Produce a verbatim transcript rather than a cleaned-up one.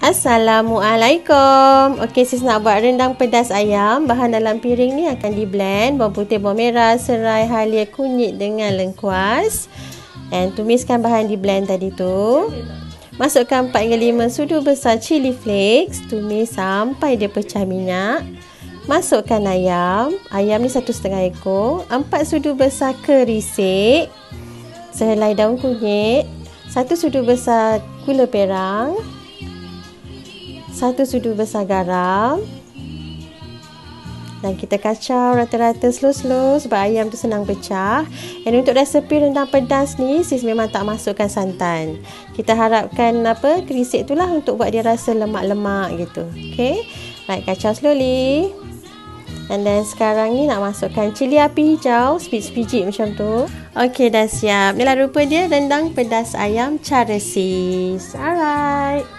Assalamualaikum. Okey, sis nak buat rendang pedas ayam. Bahan dalam piring ni akan di blend bawang putih, bawang merah, serai, halia, kunyit dengan lengkuas. Dan tumiskan bahan di blend tadi tu. Masukkan empat hingga lima sudu besar cili flakes. Tumis sampai dia pecah minyak. Masukkan ayam. Ayam ni satu setengah ekor. Empat sudu besar kerisik. Sehelai daun kunyit. Satu sudu besar gula perang. Satu sudu besar garam. Dan kita kacau rata-rata slow-slow sebab ayam tu senang pecah. Dan untuk resepi rendang pedas ni, sis memang tak masukkan santan. Kita harapkan apa kerisik tu lah untuk buat dia rasa lemak-lemak gitu. Okay. Right, kacau slowly. And then sekarang ni nak masukkan cili api hijau, sebiji macam tu. Okay, dah siap. Inilah rupa dia rendang pedas ayam cara sis. Alright.